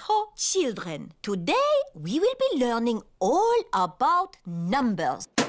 Idaho children. Today we will be learning all about numbers.